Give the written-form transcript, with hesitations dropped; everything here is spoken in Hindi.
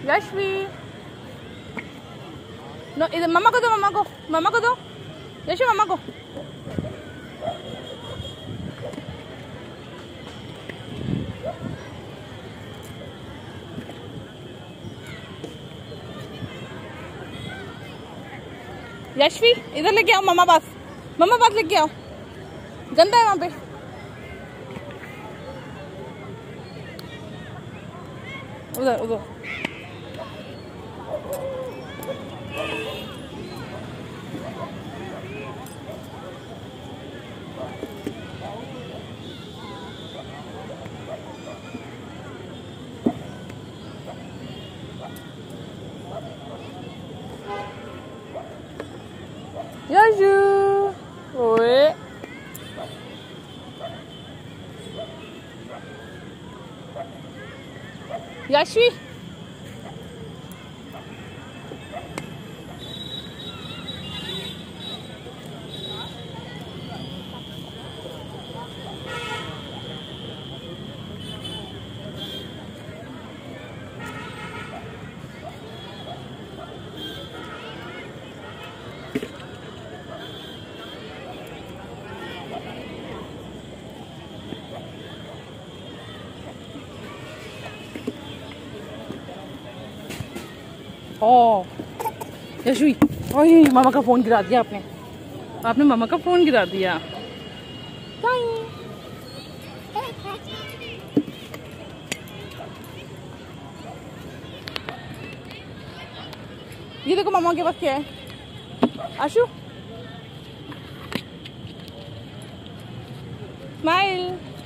यशवी नो इधर मम्मा को दो, मम्मा को दो, यशवी मम्मा को। यशवी इधर लेके आओ, मम्मा पास लेके आओ, गंदा है वहां पे। उधर उधर Yashvi, ओए यशवी ओ यशवी, ओए मामा का फोन गिरा दिया आपने मामा का फोन गिरा दिया। ये देखो मामा के पास क्या है। आशु स्माइल।